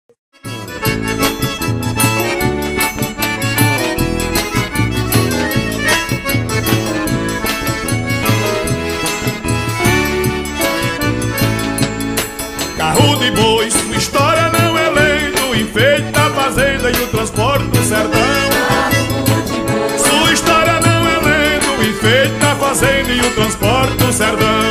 Carro de boi, sua história não é lenda, o enfeite da fazenda e o transporte do sertão. Sua história não é lenda, o enfeite da fazenda e o transporte do sertão.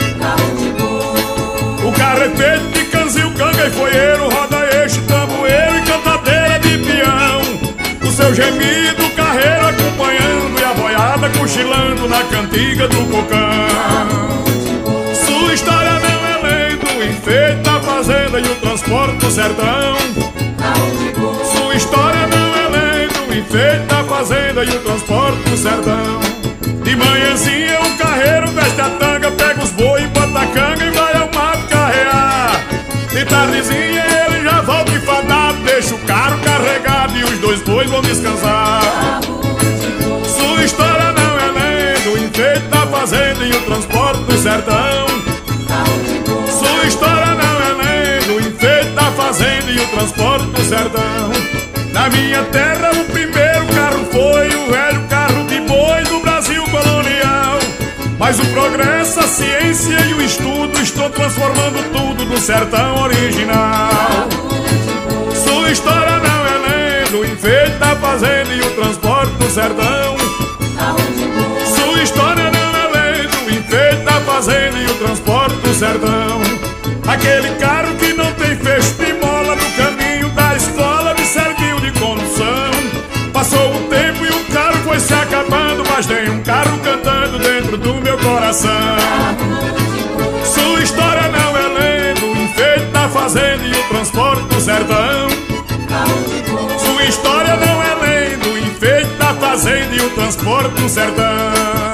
O carro é feito de canzil, canga e foieiro, roda eixo, tamboeiro e cantadeira de peão. O seu gemido, carreiro acompanhando e a boiada cochilando na cantiga do cocão. Sua história não é lenda, o enfeite da fazenda e o transporte do sertão. Sua história não é lenda, o enfeite da fazenda e o transporte do sertão. De manhãzinha o carreiro veste a tanga, pega os boi, bota a canga e vai ao mato carrear. De tardezinha ele já volta enfadado, deixa o carro carregado e os dois bois vão descansar. Sua história não é lenda, o enfeite da fazenda e o transporte do sertão. Sua história não é lenda, o enfeite da fazenda e o transporte do sertão. Na minha terra o primeiro carro foi o velho carro de boi do Brasil colonial. Mas o progresso, a ciência e o estudo estão transformando tudo do sertão original. Sua história não é lenda, o enfeite da fazenda e o transporte do sertão. Sua história não é lenda, o enfeite da fazenda e o transporte do sertão. Aquele carro que não tem fecho de mola no caminho da escola me serviu de condução. Passou o tempo e o carro foi se acabando, mas tem um carro cantando dentro do meu coração. Sua história não é lenda, o enfeite da fazenda e o transporte do sertão. Sua história não é lenda, o enfeite da fazenda e o transporte do sertão.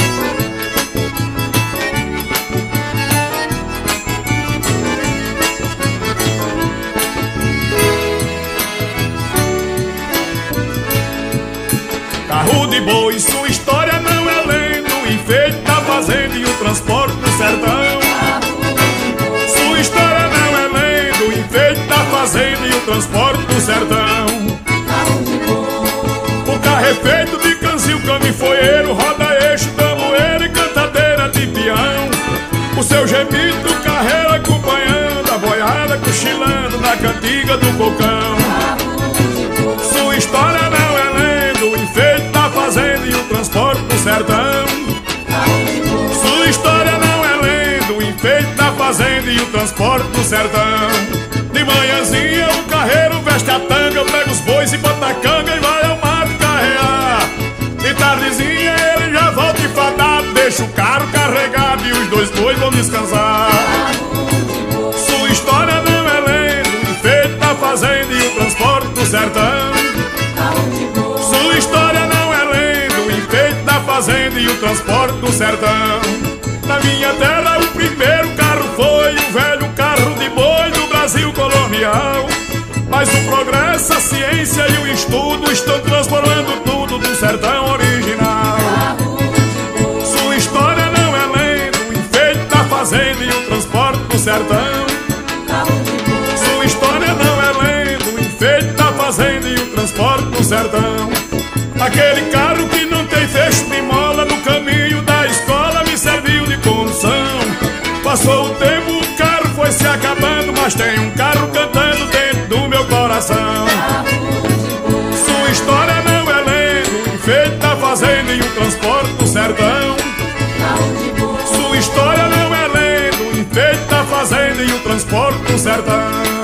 Carro de boi, sua história não é lenda, o enfeite da fazenda e o transporte do sertão. Sua história não é lenda, o enfeite da fazenda e o transporte do sertão. O carro é feito de canzil, canga e foieiro, roda eixo, tamboeiro e cantadeira de peão. O seu gemido, carreiro acompanhando a boiada cochilando na cantiga do cocão. Sua história não é lenda, o enfeite da fazenda e o transporte do sertão. Sua história não é lenda, o enfeite da fazenda e o transporte do sertão. De manhãzinha o carreiro veste a tanga, pega os bois e bota a canga e vai ao mato carrear. De tardezinha ele já volta enfadado, deixa o carro carregado e os dois bois vão descansar. Sua história não é lenda, o enfeite da fazenda e o transporte do sertão. Sua história não é lenda, o enfeite da fazenda e o transporte do sertão. Na minha terra o primeiro carro foi o velho carro de boi do Brasil colonial. Mas o progresso, a ciência e o estudo estão transformando tudo do sertão original. Sua história não é lenda, o enfeite da fazenda e o transporte do sertão. Sua história não é lenda, o enfeite da fazenda e o transporte do sertão. Aquele carro que não tem fecho de mola no caminho da escola me serviu de condução. Passou o tempo, o carro foi se acabando, mas tem um carro cantando dentro do meu coração. Sua história não é lenda, o enfeite da fazenda e o transporte do sertão. Sua história não é lenda, o enfeite da fazenda e o transporte do sertão.